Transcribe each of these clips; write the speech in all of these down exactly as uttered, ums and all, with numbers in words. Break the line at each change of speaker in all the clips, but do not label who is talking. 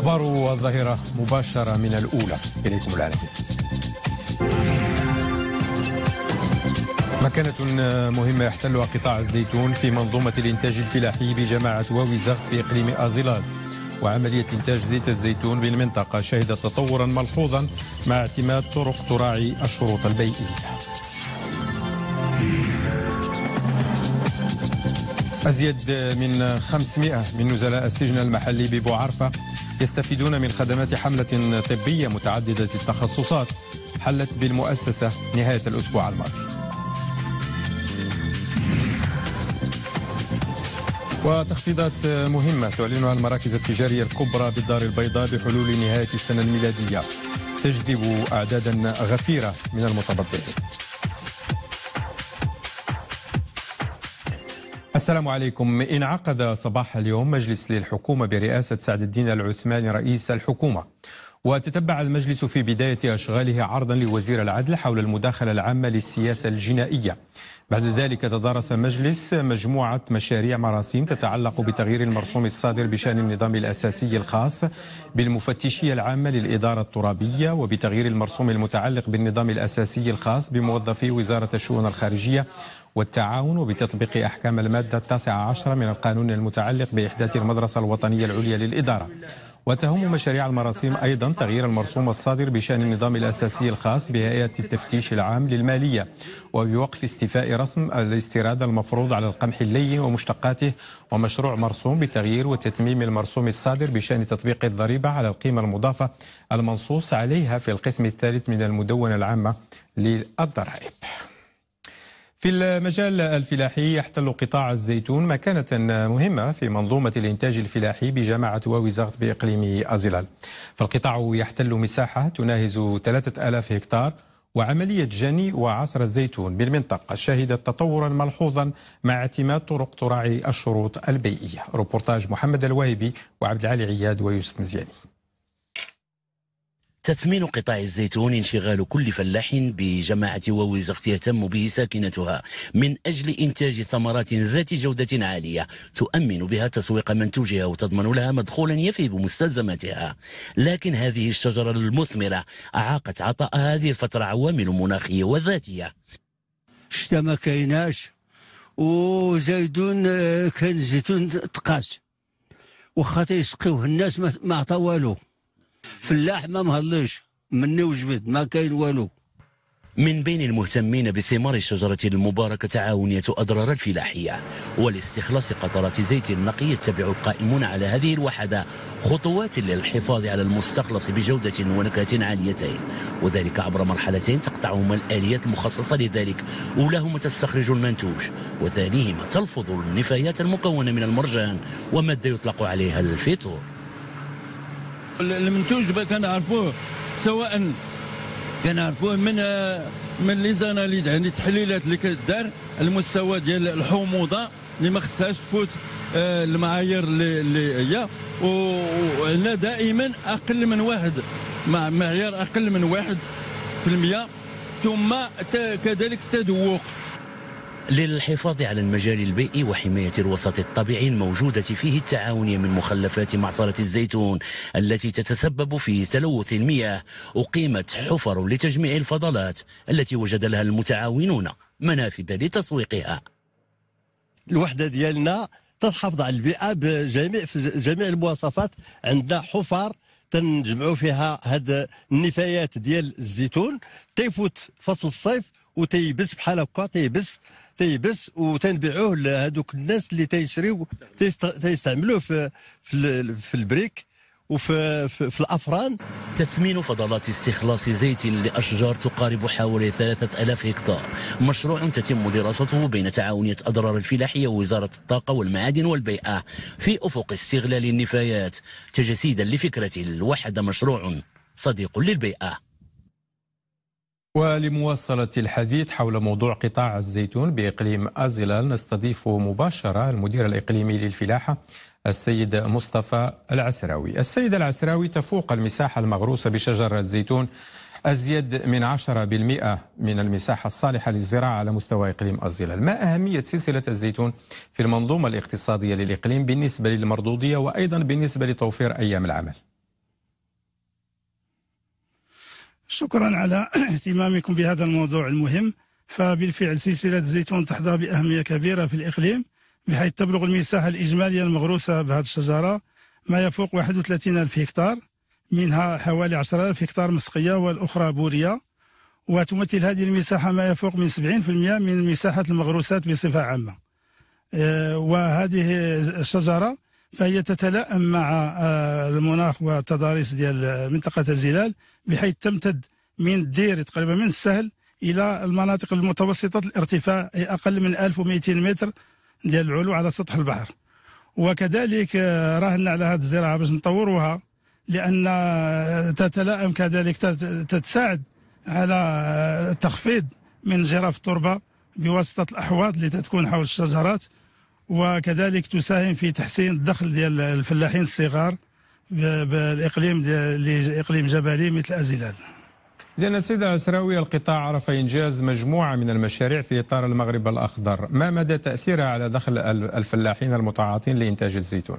أخبار الظهيرة مباشرة من الأولى إليكم العالمين. مكانة مهمة يحتلها قطاع الزيتون في منظومة الإنتاج الفلاحي بجماعة واوي زغط في إقليم أزيلال، وعملية إنتاج زيت الزيتون بالمنطقة شهدت تطورا ملحوظا مع اعتماد طرق تراعي الشروط البيئية. أزيد من خمسمائة من نزلاء السجن المحلي ببوعرفة يستفيدون من خدمات حملة طبية متعددة التخصصات حلت بالمؤسسة نهاية الأسبوع الماضي. وتخفيضات مهمة تعلنها المراكز التجارية الكبرى بالدار البيضاء بحلول نهاية السنة الميلادية تجذب أعدادا غفيرة من المتبضعين. السلام عليكم. انعقد صباح اليوم مجلس للحكومة برئاسة سعد الدين العثماني رئيس الحكومة، وتتبع المجلس في بداية أشغاله عرضا لوزير العدل حول المداخلة العامة للسياسة الجنائية. بعد ذلك تدارس المجلس مجموعة مشاريع مراسيم تتعلق بتغيير المرسوم الصادر بشأن النظام الأساسي الخاص بالمفتشية العامة للإدارة الترابية، وبتغيير المرسوم المتعلق بالنظام الأساسي الخاص بموظفي وزارة الشؤون الخارجية والتعاون، وبتطبيق أحكام المادة التاسعة عشرة من القانون المتعلق بإحداث المدرسة الوطنية العليا للإدارة. وتهم مشاريع المراسيم أيضا تغيير المرسوم الصادر بشأن النظام الأساسي الخاص بهيئة التفتيش العام للمالية، وبوقف استيفاء رسم الاستيراد المفروض على القمح اللين ومشتقاته، ومشروع مرسوم بتغيير وتتميم المرسوم الصادر بشأن تطبيق الضريبة على القيمة المضافة المنصوص عليها في القسم الثالث من المدونة العامة للضرائب. في المجال الفلاحي يحتل قطاع الزيتون مكانة مهمة في منظومة الإنتاج الفلاحي بجماعة واوي زغط بإقليم أزيلال. فالقطاع يحتل مساحة تناهز ثلاثة آلاف هكتار، وعملية جني وعصر الزيتون بالمنطقة شهدت تطورا ملحوظا مع اعتماد طرق تراعي الشروط البيئية. روبورتاج محمد الواهبي وعبد العالي عياد ويوسف مزياني.
تثمين قطاع الزيتون انشغال كل فلاح بجماعة واوي زغط يهتم به ساكنتها من أجل إنتاج ثمرات ذات جودة عالية تؤمن بها تسويق منتوجها وتضمن لها مدخولا يفي بمستلزماتها. لكن هذه الشجرة المثمرة أعاقت عطاء هذه الفترة عوامل مناخية وذاتية.
شتا ما كايناش، وزيتون كان الزيتون تقاس وخا تيسقيوه الناس ما عطا والو. فلاح ما مهلش مني وجبد ما كاين والو.
من بين المهتمين بثمار الشجرة المباركة تعاونية أضرار الفلاحية ولاستخلاص قطرات زيت النقي، يتبع القائمون على هذه الوحدة خطوات للحفاظ على المستخلص بجودة ونكهة عاليتين، وذلك عبر مرحلتين تقطعهما الآليات المخصصة لذلك. أولاهما تستخرج المنتوج، وثانيهما تلفظ النفايات المكونة من المرجان ومادة يطلق عليها الفيتور.
المنتوج كنعرفوه سواء كنعرفوه من من لي زاناليز، يعني التحليلات اللي كدار المستوى ديال الحموضه اللي ما خصهاش تفوت المعايير اللي هي، وعندنا دائما اقل من واحد مع معيار اقل من واحد في المية، ثم كذلك التذوق.
للحفاظ على المجال البيئي وحماية الوسط الطبيعي الموجودة فيه التعاونية من مخلفات معصرة الزيتون التي تتسبب في تلوث المياه، أقيمت حفر لتجميع الفضلات التي وجد لها المتعاونون منافذ لتسويقها.
الوحدة ديالنا تحافظ على البيئة بجميع في جميع المواصفات. عندنا حفر تنجمعوا فيها هاد النفايات ديال الزيتون، تيفوت فصل الصيف وتيبس بحال هكا، تيبس تيبس وتنبيعوه لهذوك الناس اللي تيشريو تيستعملوه في في, في البريك وفي في, في الافران.
تثمين فضلات استخلاص زيت لاشجار تقارب حوالي ثلاثة آلاف هكتار، مشروع تتم دراسته بين تعاونية أضرار الفلاحية ووزارة الطاقة والمعادن والبيئة في أفق استغلال النفايات، تجسيدا لفكرة الوحدة مشروع صديق للبيئة.
ولمواصلة الحديث حول موضوع قطاع الزيتون بإقليم أزيلال نستضيف مباشرة المدير الإقليمي للفلاحة السيد مصطفى العسراوي. السيد العسراوي، تفوق المساحة المغروسة بشجر الزيتون أزيد من عشرة بالمئة من المساحة الصالحة للزراعة على مستوى إقليم أزيلال. ما أهمية سلسلة الزيتون في المنظومة الاقتصادية للإقليم بالنسبة للمردودية وأيضا بالنسبة لتوفير أيام العمل؟
شكرا على اهتمامكم بهذا الموضوع المهم. فبالفعل سلسلة الزيتون تحظى بأهمية كبيرة في الإقليم، بحيث تبلغ المساحة الإجمالية المغروسة بهذه الشجرة ما يفوق واحد وثلاثين ألف هكتار، منها حوالي عشرة آلاف هكتار مسقية والأخرى بورية، وتمثل هذه المساحة ما يفوق من سبعين بالمئة من مساحة المغروسات بصفة عامة. وهذه الشجرة فهي تتلائم مع المناخ والتضاريس ديال منطقة الزلال، بحيث تمتد من الدير تقريبا من السهل إلى المناطق المتوسطة الارتفاع، أقل من ألف ومئتين متر ديال العلو على سطح البحر. وكذلك راهنا على هذه الزراعة باش نطوروها، لأن تتلائم كذلك تتساعد على تخفيض من جراف التربة بواسطة الأحواض اللي تكون حول الشجرات، وكذلك تساهم في تحسين الدخل ديال الفلاحين الصغار بالإقليم ديال إقليم جبلي مثل الزلال.
لأن السيد العسراوي، القطاع عرف إنجاز مجموعة من المشاريع في إطار المغرب الأخضر، ما مدى تأثيرها على دخل الفلاحين المتعاطين لإنتاج الزيتون؟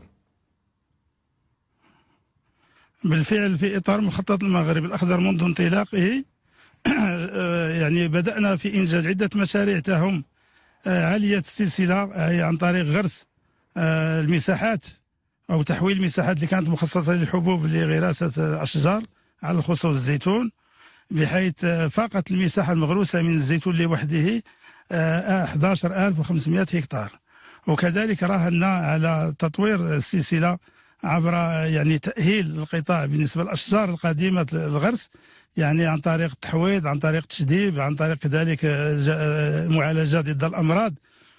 بالفعل في إطار مخطط المغرب الأخضر منذ انطلاقه يعني بدأنا في إنجاز عدة مشاريع تهم عالية السلسلة، هي عن طريق غرس المساحات أو تحويل المساحات اللي كانت مخصصة للحبوب لغراسة الأشجار على الخصوص الزيتون، بحيث فاقت المساحة المغروسة من الزيتون لوحده أحد عشر ألف وخمسمئة هكتار. وكذلك راهنا على تطوير السلسلة عبر يعني تأهيل القطاع بالنسبة للأشجار القديمة الغرس، يعني عن طريق التحويض، عن طريق التشديد، عن طريق كذلك معالجة ضد الأمراض.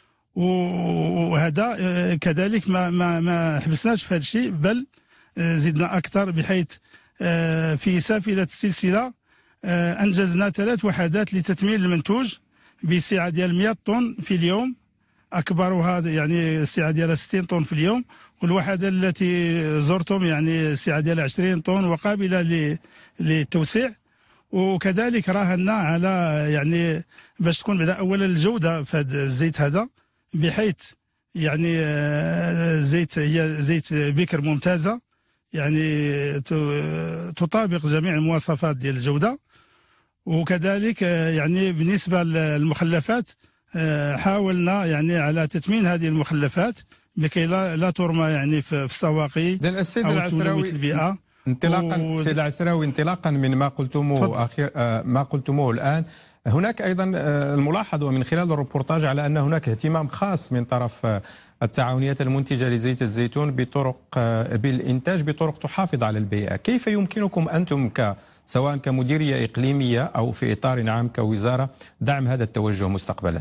وهذا كذلك ما ما ما حبسناش في هذا الشيء، بل زدنا أكثر، بحيث في سافلة السلسلة أنجزنا ثلاث وحدات لتثمين المنتوج بسعة ديال مئة طن في اليوم، أكبرها يعني السعة ديالها ستين طن في اليوم، والوحدة التي زرتم يعني السعة ديالها عشرين طن وقابلة للتوسيع. وكذلك راهنا على يعني باش تكون بعدا أولا الجودة في هذا الزيت هذا، بحيث يعني زيت هي زيت بكر ممتازة، يعني تطابق جميع المواصفات ديال الجودة. وكذلك يعني بالنسبة للمخلفات حاولنا يعني على تثمين هذه المخلفات لكي لا لا ترمى يعني في السواقي أو تلوث البيئة.
انطلاقا و... سيد العسراوي، انطلاقا من ما قلتموه أخير ما قلتموه الآن، هناك أيضا الملاحظ ومن خلال الروبورتاج على أن هناك اهتمام خاص من طرف التعاونيات المنتجة لزيت الزيتون بطرق بالإنتاج بطرق تحافظ على البيئة. كيف يمكنكم أنتم ك سواء كمديرية إقليمية أو في إطار عام كوزارة دعم هذا التوجه مستقبلا؟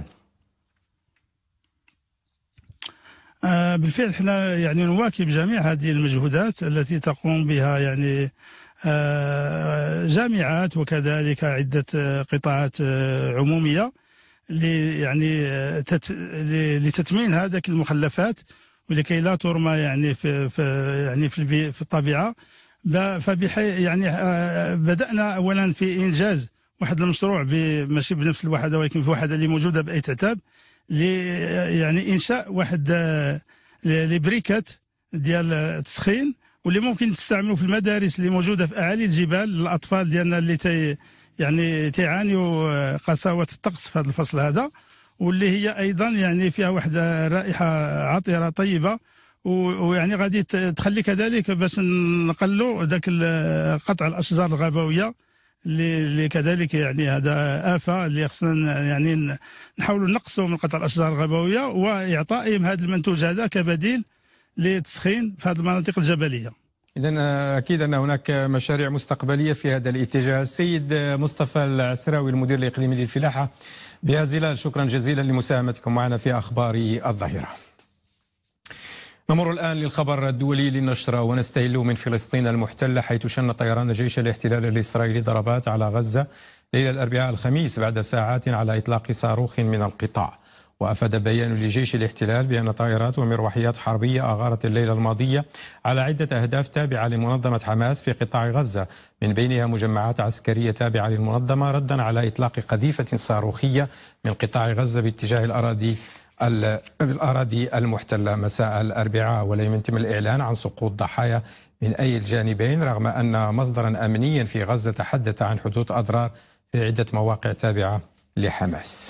آه بالفعل احنا يعني نواكب جميع هذه المجهودات التي تقوم بها يعني آه جامعات وكذلك عدة قطاعات آه عمومية يعني تت لتثمين هذه المخلفات ولكي لا ترمى يعني في, في يعني في, في الطبيعة. فبحي يعني بدأنا أولا في إنجاز واحد المشروع ماشي بنفس الوحدة ولكن في وحدة اللي موجودة بأي تعتاب، يعني إنشاء واحد لبريكات ديال التسخين واللي ممكن تستعملوا في المدارس اللي موجودة في أعالي الجبال للأطفال ديالنا اللي تي يعني تعانيوا قساوة الطقس في هذا الفصل هذا، واللي هي أيضا يعني فيها واحد رائحة عطرة طيبة، ويعني غادي تخلي كذلك باش نقلوا ذاك قطع الاشجار الغابويه اللي كذلك يعني هذا آفة اللي خصنا يعني نحاولوا نقصوا من قطع الاشجار الغابويه واعطائهم هذا المنتوج هذا كبديل للتسخين في هذه المناطق الجبليه.
إذن أكيد أن هناك مشاريع مستقبلية في هذا الاتجاه. السيد مصطفى العسراوي المدير الإقليمي للفلاحة بهازلال، شكرا جزيلا لمساهمتكم معنا في أخبار الظهيرة. نمر الآن للخبر الدولي للنشرة ونستهل من فلسطين المحتلة، حيث شن طيران جيش الاحتلال الإسرائيلي ضربات على غزة ليلة الأربعاء الخميس بعد ساعات على إطلاق صاروخ من القطاع. وأفاد بيان لجيش الاحتلال بأن طائرات ومروحيات حربية أغارت الليلة الماضية على عدة أهداف تابعة لمنظمة حماس في قطاع غزة، من بينها مجمعات عسكرية تابعة للمنظمة، ردا على إطلاق قذيفة صاروخية من قطاع غزة باتجاه الأراضي الأراضي المحتلة مساء الأربعاء. ولم يتم الإعلان عن سقوط ضحايا من أي الجانبين، رغم أن مصدرا أمنيا في غزة تحدث عن حدوث أضرار في عدة مواقع تابعة لحماس.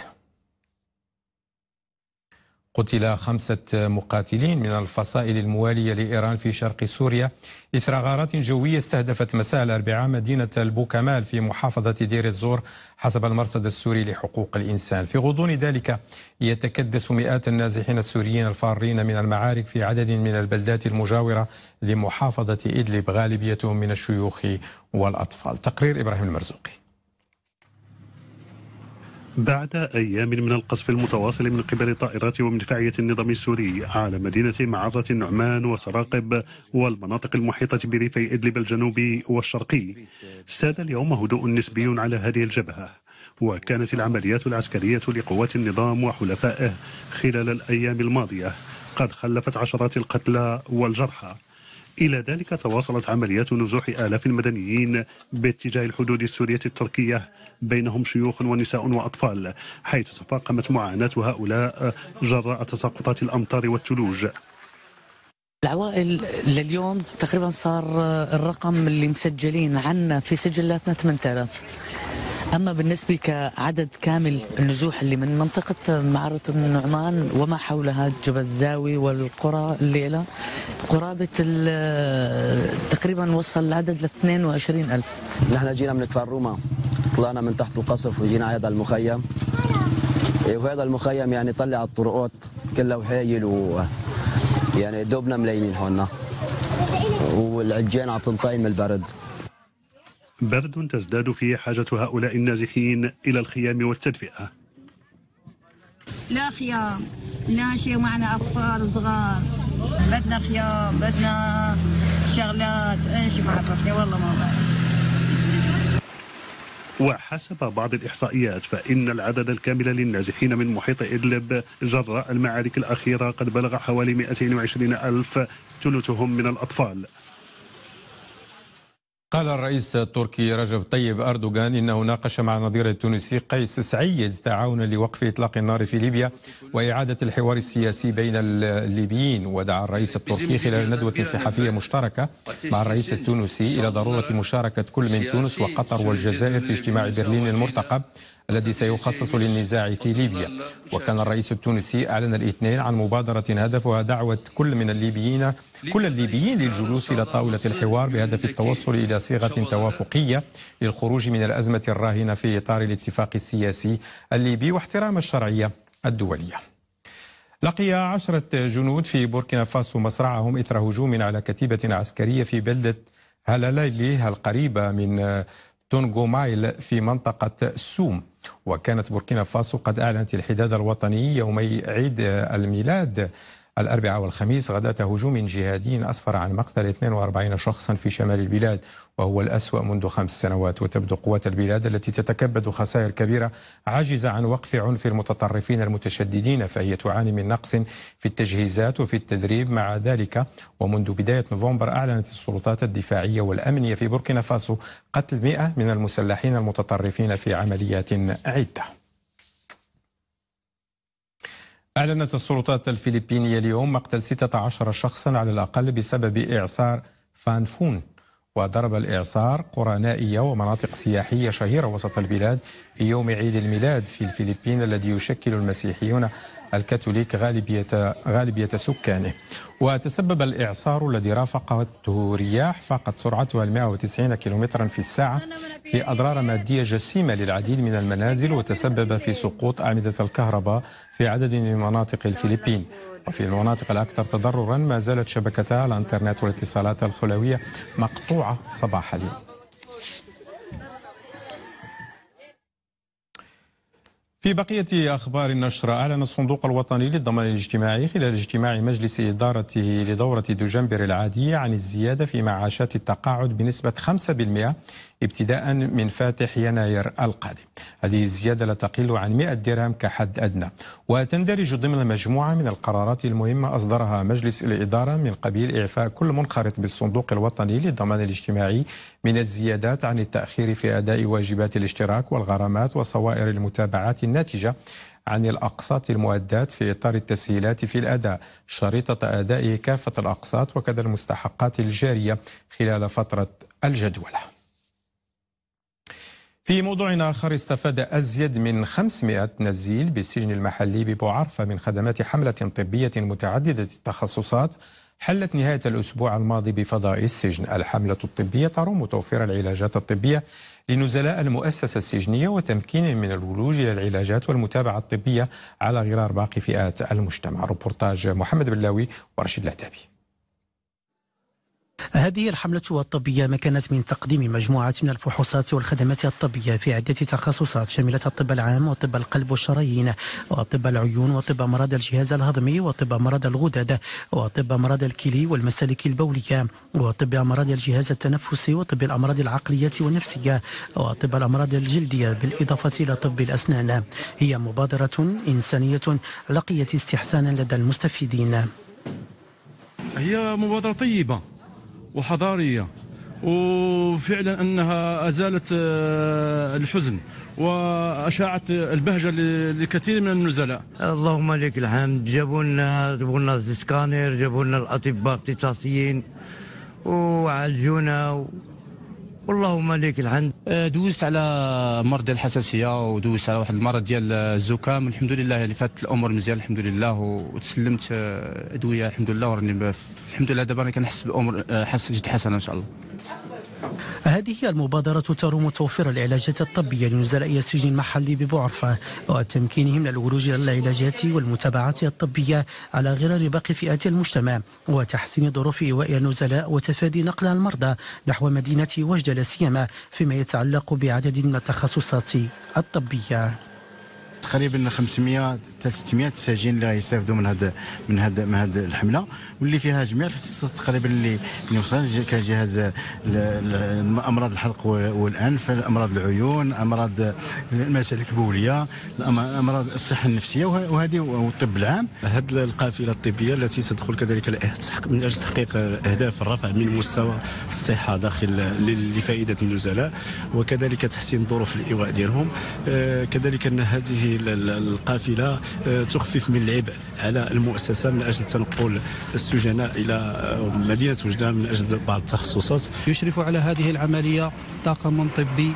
قتل خمسة مقاتلين من الفصائل الموالية لإيران في شرق سوريا إثر غارات جوية استهدفت مساء الأربعاء مدينة البوكمال في محافظة دير الزور حسب المرصد السوري لحقوق الإنسان. في غضون ذلك يتكدس مئات النازحين السوريين الفارين من المعارك في عدد من البلدات المجاورة لمحافظة إدلب، غالبيتهم من الشيوخ والأطفال. تقرير إبراهيم المرزوقي.
بعد أيام من القصف المتواصل من قبل طائرات ومدفعية النظام السوري على مدينة معرة النعمان وسراقب والمناطق المحيطة بريفي إدلب الجنوبي والشرقي، ساد اليوم هدوء نسبي على هذه الجبهة، وكانت العمليات العسكرية لقوات النظام وحلفائه خلال الأيام الماضية قد خلفت عشرات القتلى والجرحى. إلى ذلك تواصلت عمليات نزوح آلاف المدنيين باتجاه الحدود السورية التركية، بينهم شيوخ ونساء وأطفال، حيث تفاقمت معاناة هؤلاء جراء تساقطات الأمطار والثلوج.
العوائل لليوم تقريبا صار الرقم اللي مسجلين عنا في سجلاتنا ثمانية آلاف. أما بالنسبة كعدد كامل النزوح اللي من منطقة معرة النعمان وما حولها جبل الزاوي والقرى الليلة قرابة تقريبا وصل العدد ل اثنين وعشرين ألف.
نحن جينا من كفار روما، طلعنا من تحت القصف وجينا هذا المخيم، وهذا المخيم يعني طلع الطرقات كلها وحايل، و يعني دوبنا ملايين هون، والعجين عم تنطي من البرد.
برد تزداد فيه حاجة هؤلاء النازحين إلى الخيام والتدفئة.
لا خيام، لا شيء، معنا أطفال صغار، بدنا خيام، بدنا شغلات، ايش ما عرفني والله ما بعرف.
وحسب بعض الإحصائيات فإن العدد الكامل للنازحين من محيط إدلب جراء المعارك الأخيرة قد بلغ حوالي مئتين وعشرين ألف، ثلثهم من الأطفال.
قال الرئيس التركي رجب طيب أردوغان إنه ناقش مع نظيره التونسي قيس سعيد تعاونا لوقف إطلاق النار في ليبيا وإعادة الحوار السياسي بين الليبيين. ودعا الرئيس التركي خلال ندوة صحفية مشتركة مع الرئيس التونسي إلى ضرورة مشاركة كل من تونس وقطر والجزائر في اجتماع برلين المرتقب الذي سيخصص للنزاع في ليبيا. وكان الرئيس التونسي أعلن الاثنين عن مبادرة هدفها دعوة كل من الليبيين كل الليبيين للجلوس إلى طاولة الحوار بهدف التوصل إلى صيغة توافقية للخروج من الأزمة الراهنة في إطار الاتفاق السياسي الليبي واحترام الشرعية الدولية. لقي عشرة جنود في بوركينا فاسو مصرعهم إثر هجوم على كتيبة عسكرية في بلدة هلاليلي القريبة من تونغو مايل في منطقة سوم. وكانت بوركينا فاسو قد أعلنت الحداد الوطني يومي عيد الميلاد الأربعاء والخميس غداة هجوم جهادي أسفر عن مقتل اثنين وأربعين شخصا في شمال البلاد، وهو الأسوأ منذ خمس سنوات. وتبدو قوات البلاد التي تتكبد خسائر كبيرة عاجزة عن وقف عنف المتطرفين المتشددين، فهي تعاني من نقص في التجهيزات وفي التدريب. مع ذلك ومنذ بداية نوفمبر أعلنت السلطات الدفاعية والأمنية في بوركينا فاسو قتل مئة من المسلحين المتطرفين في عمليات عدة. أعلنت السلطات الفلبينية اليوم مقتل ستة عشر شخصا على الأقل بسبب إعصار فانفون. وضرب الإعصار قرى نائية ومناطق سياحية شهيرة وسط البلاد في يوم عيد الميلاد في الفلبين الذي يشكل المسيحيون الكاثوليك غالبية غالبية سكانه. وتسبب الإعصار الذي رافقته رياح فاقت سرعتها مئة وتسعين كيلومترا في الساعة في أضرار مادية جسيمة للعديد من المنازل، وتسبب في سقوط أعمدة الكهرباء في عدد من مناطق الفلبين. وفي المناطق الأكثر تضررا ما زالت شبكتا الإنترنت والاتصالات الخلوية مقطوعة صباح اليوم. في بقية أخبار النشر، أعلن الصندوق الوطني للضمان الاجتماعي خلال اجتماع مجلس إدارته لدورة دجنبر العادية عن الزيادة في معاشات التقاعد بنسبة خمسة بالمئة ابتداء من فاتح يناير القادم. هذه الزيادة لا تقل عن مئة درهم كحد أدنى، وتندرج ضمن مجموعة من القرارات المهمة أصدرها مجلس الإدارة من قبيل إعفاء كل منخرط بالصندوق الوطني للضمان الاجتماعي من الزيادات عن التأخير في أداء واجبات الاشتراك والغرامات وصوائر المتابعات الناتجة عن الأقساط المؤداة في إطار التسهيلات في الأداء، شريطة أداء كافة الأقساط وكذا المستحقات الجارية خلال فترة الجدولة. في موضوع آخر، استفاد أزيد من خمسمائة نزيل بالسجن المحلي ببوعرفة من خدمات حملة طبية متعددة التخصصات حلت نهاية الأسبوع الماضي بفضاء السجن. الحملة الطبية تروم توفير العلاجات الطبية لنزلاء المؤسسة السجنية وتمكينهم من الولوج إلى العلاجات والمتابعة الطبية على غرار باقي فئات المجتمع. روبورتاج محمد بلاوي ورشيد العتابي.
هذه الحملة الطبية مكنت من تقديم مجموعة من الفحوصات والخدمات الطبية في عدة تخصصات شملت الطب العام وطب القلب والشرايين وطب العيون وطب أمراض الجهاز الهضمي وطب أمراض الغدد وطب أمراض الكلي والمسالك البولية وطب أمراض الجهاز التنفسي وطب الأمراض العقلية والنفسية وطب الأمراض الجلدية بالإضافة إلى طب الأسنان. هي مبادرة إنسانية لقيت استحسانا لدى المستفيدين.
هي مبادرة طيبة وحضارية، وفعلا أنها أزالت الحزن وأشاعت البهجة لكثير من النزلاء.
اللهم لك الحمد. جابوا لنا جابوا لنا السكانر، جابوا لنا الأطباء الاختصاصيين وعالجونا و... اللهم لك الحمد.
دوزت على مرض ديال الحساسيه ودوزت على واحد المرض ديال الزكام، الحمد لله اللي فات الامور مزيان الحمد لله، وتسلمت ادويه الحمد لله، وراني الحمد لله دابا انا كنحس بالامور حس جد حسنه ان شاء الله.
هذه المبادرة تروم توفير العلاجات الطبية لنزلاء السجن المحلي ببوعرفة وتمكينهم من الولوج إلى العلاجات والمتابعات الطبية على غرار باقي فئات المجتمع وتحسين ظروف إيواء النزلاء وتفادي نقل المرضى نحو مدينة وجدة لا سيما فيما يتعلق بعدد من التخصصات الطبية.
تقريبا خمسمائة حتى ستمائة سجين اللي غيستافدوا من هذا من هذا من هذه الحمله، واللي فيها جميع الاختصاصات تقريبا اللي اللي وصلنا كجهاز امراض الحلق والانف، امراض العيون، امراض المسالك البوليه، امراض الصحه النفسيه وهذه والطب العام.
هذه القافله الطبيه التي تدخل كذلك من اجل تحقيق اهداف الرفع من مستوى الصحه داخل لفائده النزلاء وكذلك تحسين ظروف الايواء ديالهم. كذلك ان هذه القافله تخفف من العبء على المؤسسه من اجل تنقل السجناء الى مدينه وجده من اجل بعض التخصصات.
يشرف على هذه العمليه طاقم طبي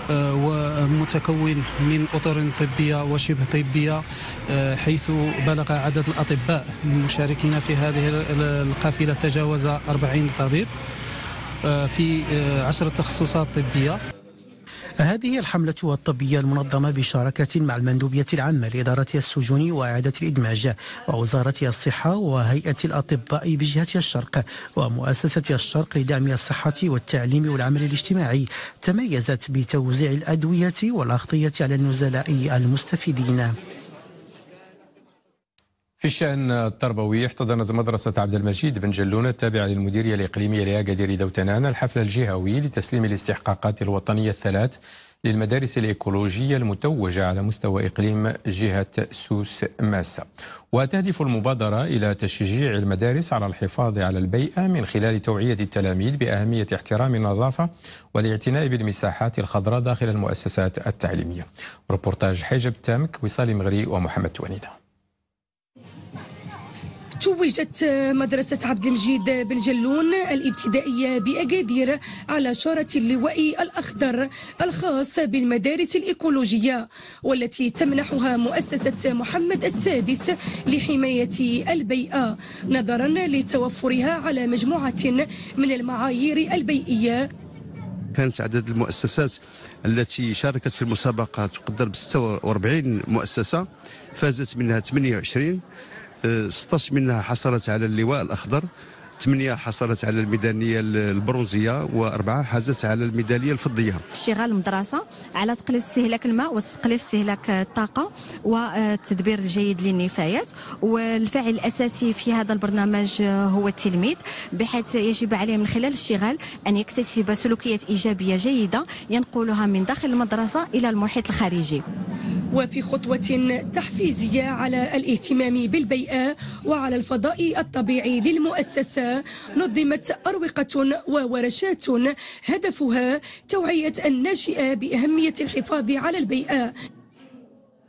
ومتكون من اطر طبيه وشبه طبيه، حيث بلغ عدد الاطباء المشاركين في هذه القافله تجاوز أربعين طبيب في عشر تخصصات طبيه.
هذه الحملة الطبية المنظمة بشراكة مع المندوبية العامة لإدارة السجون وإعادة الإدماج ووزارة الصحة وهيئة الأطباء بجهة الشرق ومؤسسة الشرق لدعم الصحة والتعليم والعمل الاجتماعي تميزت بتوزيع الأدوية والأغطية على النزلاء المستفيدين.
في الشأن التربوي، احتضنت مدرسة عبد المجيد بن جلون التابعة للمديرية الإقليمية لأكادير دوتنان الحفل الجهوي لتسليم الاستحقاقات الوطنية الثلاث للمدارس الإيكولوجية المتوجة على مستوى إقليم جهة سوس ماسة. وتهدف المبادرة إلى تشجيع المدارس على الحفاظ على البيئة من خلال توعية التلاميذ بأهمية احترام النظافة والاعتناء بالمساحات الخضراء داخل المؤسسات التعليمية. روبورتاج حجب تامك وصالي مغري ومحمد توانينا.
توجت مدرسة عبد المجيد بن جلون الابتدائية بأكادير على شارة اللواء الأخضر الخاص بالمدارس الإيكولوجية، والتي تمنحها مؤسسة محمد السادس لحماية البيئة نظرا لتوفرها على مجموعة من المعايير البيئية.
كانت عدد المؤسسات التي شاركت في المسابقة تقدر ب ستة وأربعين مؤسسة، فازت منها ثمانية وعشرين، ستة عشر منها حصلت على اللواء الأخضر، ثمانية حصلت على الميدانية البرونزية، وأربعة حازت على الميدالية الفضية.
اشتغال المدرسة على تقليل استهلاك الماء وتقليل استهلاك الطاقة والتدبير الجيد للنفايات، والفاعل الأساسي في هذا البرنامج هو التلميذ، بحيث يجب عليه من خلال الاشتغال أن يكتسب سلوكيات إيجابية جيدة ينقلها من داخل المدرسة إلى المحيط الخارجي.
وفي خطوة تحفيزية على الاهتمام بالبيئة وعلى الفضاء الطبيعي للمؤسسة، نظمت أروقة وورشات هدفها توعية الناشئة بأهمية الحفاظ على البيئة.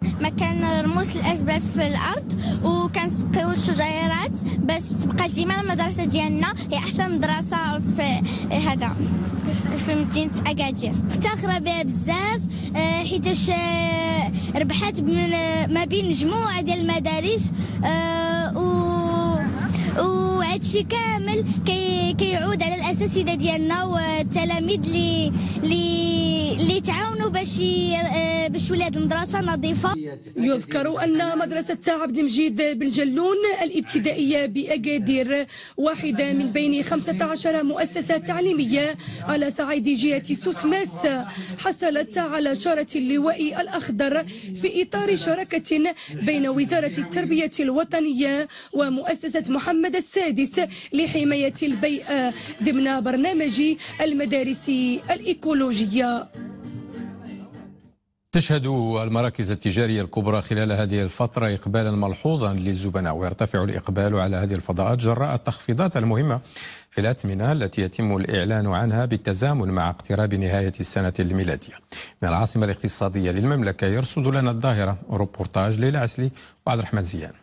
مكان رموس الاشبال في الارض وكنسقيو الشجيرات باش تبقى ديما المدرسه ديالنا هي احسن مدرسه في هذا في مدينه اكادير. مفتخره بها بزاف حيتاش ربحت ما بين مجموعه ديال المدارس و وهادشي كامل كي كيعود على الاساتذه ديالنا والتلاميذ اللي اللي اللي تعاونوا باش باش ولاد المدرسه نظيفه.
يذكر ان مدرسه عبد المجيد بن جلون الابتدائيه باكادير واحده من بين خمسة عشر مؤسسه تعليميه على صعيد جهه سوسماس حصلت على شاره اللواء الاخضر في اطار شراكه بين وزاره التربيه الوطنيه ومؤسسه محمد السادس لحمايه البيئه ضمن برنامج المدارس الايكولوجيه.
تشهد المراكز التجارية الكبرى خلال هذه الفترة إقبالا ملحوظا للزبناء، ويرتفع الإقبال على هذه الفضاءات جراء التخفيضات المهمة في الأثمنة التي يتم الإعلان عنها بالتزامن مع اقتراب نهاية السنة الميلادية. من العاصمة الاقتصادية للمملكة يرصد لنا الظاهرة روبورتاج ليلى عسلي وعبد الرحمن زيان.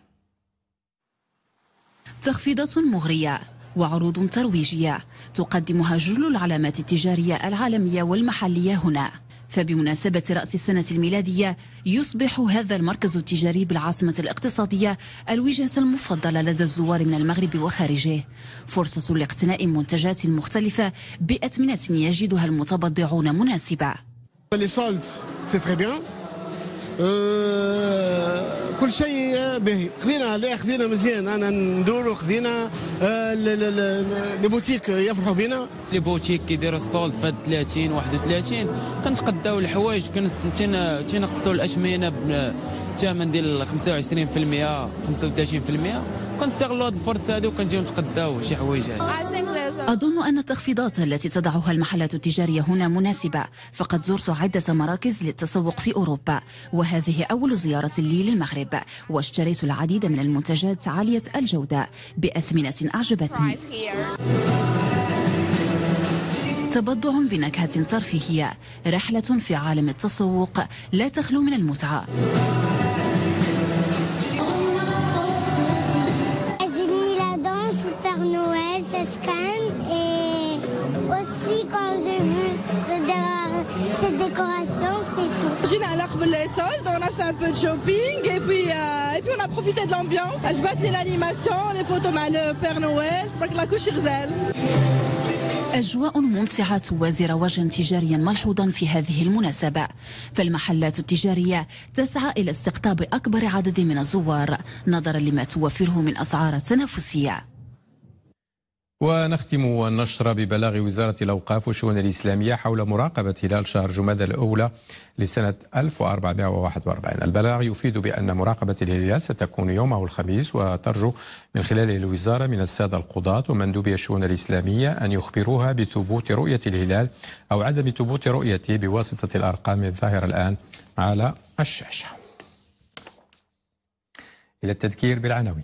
تخفيضات مغرية وعروض ترويجية تقدمها جل العلامات التجارية العالمية والمحلية هنا. فبمناسبة رأس السنة الميلادية يصبح هذا المركز التجاري بالعاصمة الاقتصادية الوجهة المفضلة لدى الزوار من المغرب وخارجه، فرصة لاقتناء منتجات مختلفة بأثمنة يجدها المتبضعون مناسبة.
كل شيء به خذينا لا خذينا مزيان، انا ندورو خذينا لي بوتيك يفرحوا بنا.
لي بوتيك كيديروا السولد في ثلاثين واحد وثلاثين كنتقداو الحوايج كنقصوا الاشمنه بثمن ديال خمسة وعشرين بالمئة خمسة وثلاثين بالمئة، كنستغلوا هذه الفرصه هذه وكنجيو نتقداو شي حوايج.
أظن أن التخفيضات التي تضعها المحلات التجارية هنا مناسبة، فقد زرت عدة مراكز للتسوق في أوروبا وهذه أول زيارة لي للمغرب، واشتريت العديد من المنتجات عالية الجودة بأثمنة أعجبتني. تبضع بنكهة ترفيهية، رحلة في عالم التسوق لا تخلو من المتعة.
جينا على قبل لي سولد on a fait un peu de shopping et puis euh, et puis on a profité de l'ambiance. عجبتني l'animation, les photos مع le Père Noël, تبارك الله كلشي غزال.
أجواء ممتعة توازي رواجا تجاريا ملحوظا في هذه المناسبة، فالمحلات التجارية تسعى إلى استقطاب أكبر عدد من الزوار نظرا لما توفره من أسعار تنافسية.
ونختم النشر ببلاغ وزارة الأوقاف والشؤون الإسلامية حول مراقبة هلال شهر جمادى الأولى لسنة ألف وأربعمائة وواحد وأربعين. البلاغ يفيد بأن مراقبة الهلال ستكون يومه الخميس، وترجو من خلاله الوزارة من السادة القضاة ومندوبي الشؤون الإسلامية أن يخبروها بثبوت رؤية الهلال أو عدم ثبوت رؤيته بواسطة الأرقام الظاهرة الآن على الشاشة. إلى التذكير بالعناوين.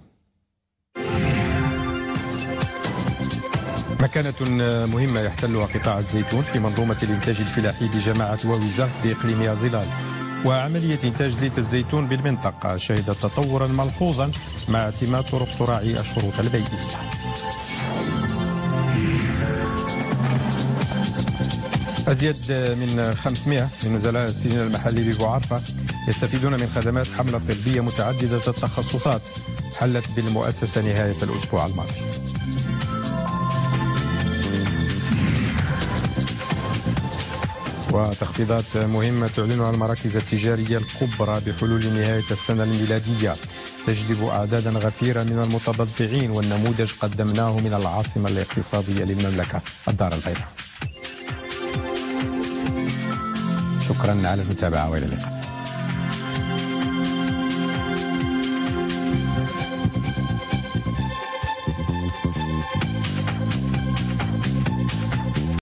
مكانة مهمة يحتلها قطاع الزيتون في منظومة الإنتاج الفلاحي بجماعة ووزارة بإقليمها ظلال، وعملية إنتاج زيت الزيتون بالمنطقة شهدت تطورا ملحوظا مع اعتماد طرق تراعي الشروط البيئية. أزيد من خمسمائة من نزلاء السجن المحلي ببوعرفة يستفيدون من خدمات حملة طبية متعددة التخصصات حلت بالمؤسسة نهاية الأسبوع الماضي. وتخفيضات مهمة تعلنها المراكز التجارية الكبرى بحلول نهاية السنة الميلادية تجلب أعدادا غفيرة من المتبضعين، والنموذج قدمناه من العاصمة الاقتصادية للمملكة الدار البيضاء. شكرا على المتابعة وإلى اللقاء.